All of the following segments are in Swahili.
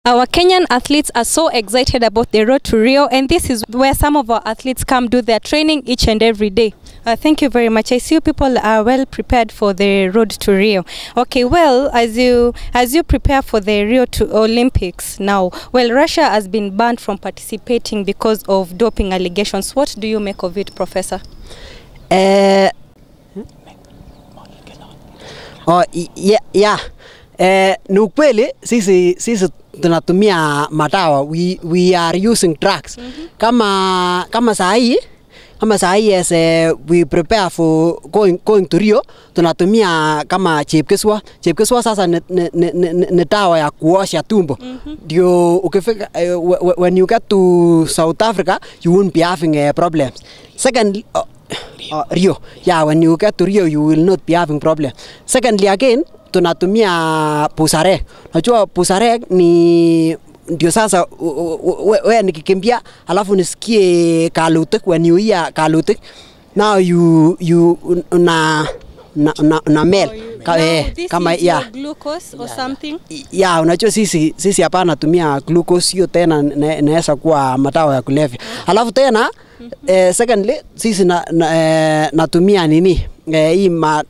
Our Kenyan athletes are so excited about the road to Rio, and this is where some of our athletes come do their training each and every day. Thank you very much. I see you people are well prepared for the road to Rio. Okay, well, as you prepare for the Rio to Olympics now, well, Russia has been banned from participating because of doping allegations. What do you make of it, Professor? Ni ukweli sisi tunatumia madawa, we are using drugs. Kama sahi as we prepare for going to Rio, tunatumia kama chepkeswa sasa ni dawa ya kuosha tumbo. Ndio ukifika when you get to South Africa you won't be having problems. Second, Rio, yeah, when you get to Rio you will not be having problem. Secondly again, tunatumia pusarek. Unajua pusarek ni ndio sasa wewe nikikimbia alafu nisikie kalutik. When you hear kalutik, now you na mel kama ya glucose or something. Yeah, unajua sisi hapa natumia glucose, hiyo tena inaweza kuwa madawa ya kulevya. Alafu tena secondly sisi natumia nini hii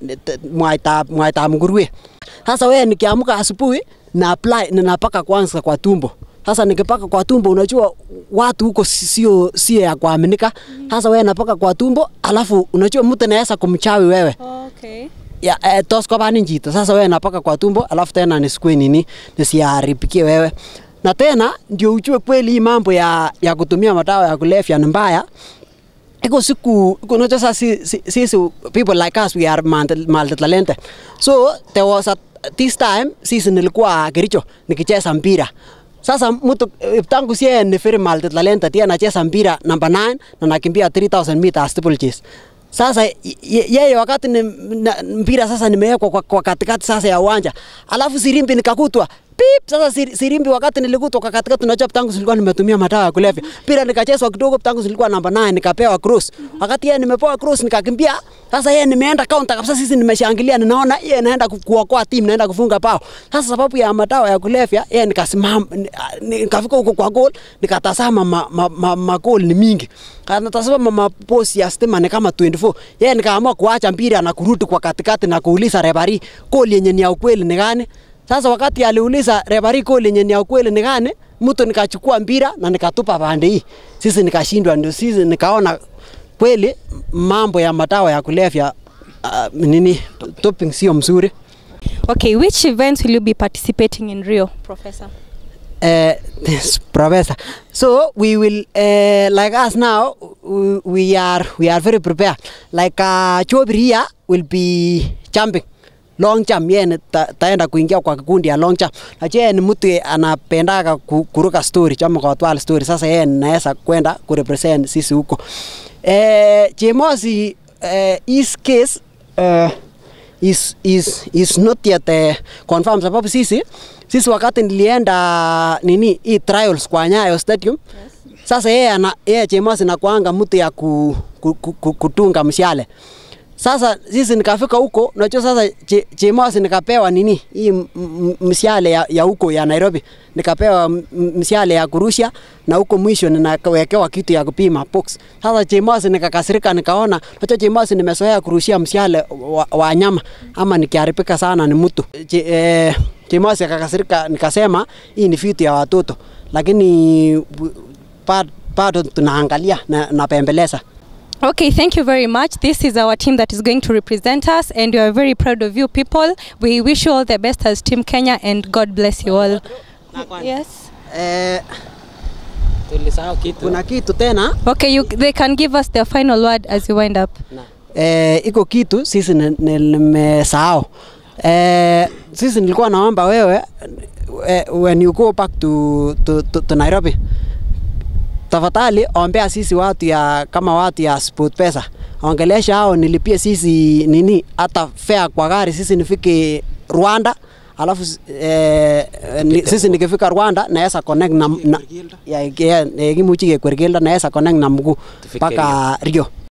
mwaita nguruwe. Sasa wewe nikiamka asubuhi na apply ninapaka kwanza kwa tumbo. Sasa nikipaka kwa tumbo, unajua watu huko sio ya kuaminika. Sasa wewe napaka kwa tumbo, alafu unajua mtu anaweza kumchawi wewe. Okay. Ya toskoba ni njito. Sasa wewe napaka kwa tumbo, alafu tena nisikue nini nisiharibikie wewe. Na tena ndio ujue kweli hii mambo ya kutumia madawa ya kulevya ni mbaya. Iko siku unajua sisi people like us, we are multi-talented. So there was this time sisi nilikuwa Kericho nikicheza mpira. Sasa mtu tangu sie ni very multi-talented, yeye anacheza mpira number 9 na nakimbia 3000 meters steeple chase. Sasa yeye wakati mpira sasa nimewekwa kwa katikati sasa ya uwanja, alafu sirimbi nikakutwa pip. Sasa sirimbi wakati nilikutwa kwa katikati, tunajua tangu silikuwa nimetumia madawa ya kulevya. Mpira nikachezwa kidogo, tangu silikuwa number 9 nikapewa cross. Wakati yeye nimepewa cross nikakimbia, sasa yeye nimeenda counter kabisa, sisi nimeshangilia, ninaona yeye anaenda kuokoa timu, naenda kufunga bao. Sasa sababu ya madawa ya kulevya yeye nikasimama, nikafika huko kwa goal, nikatazama magoli ni mingi. Natazama maposi ya stima ni kama 24. Yeye nikaamua kuacha mpira na kurudi kwa katikati na kuuliza referee goal yenye ni ya ukweli ni gani. Sasa wakati aliuliza referee goal yenye ni ya ukweli ni gani, mtu nikachukua mpira na nikatupa pande hii. Sisi nikashindwa, ndio sisi nikaona kweli mambo ya madawa ya kulevya nini doping sio mzuri. Okay, which events will you be participating in Rio, Professor? This Professor. So we will like us now, we are very prepared. Like Chobria will be jumping long jump. Yeye taenda kuingia kwa kikundi ya long jump. Na yeye ni mtu anapendaka kuruka story, chama kwa watu story. Sasa yeye anaweza kwenda kurepresent sisi huko. Chemosi his case is not yet confirmed, sababu sisi wakati nilienda nini hii trials kwa Nyayo Stadium. Yes. Sasa yeye Chemosi na kuanga mtu ya kutunga mshale. Sasa sisi nikafika huko, unajua sasa Chemosi nikapewa nini hii mshale ya huko ya Nairobi, nikapewa mshale ya kurusha, na huko mwisho ninawekewa kitu ya kupima box. Sasa Chemosi nikakasirika, nikaona unajua Chemosi nimezoea kurushia mshale wa nyama, ama nikiharibika sana ni mtu. Chemosi akakasirika, nikasema hii ni vitu ya watoto, lakini bado tunaangalia na pembeleza. Okay, thank you very much. This is our team that is going to represent us, and we are very proud of you people. We wish you all the best as Team Kenya, and God bless you all. Yes. Kuna kitu tena. Okay, they can give us their final word as you wind up. Iko kitu sisi nimesahau. Sisi nilikuwa naomba wewe when you go back to Nairobi, tafadhali ombea sisi watu ya kama watu ya SportPesa. Ongelesha hao nilipie sisi nini hata fare kwa gari, sisi nifike Rwanda, alafu sisi nikifika Rwanda naweza connect na ya kimuchike Kwergelda, naweza connect na mguu mpaka Rio.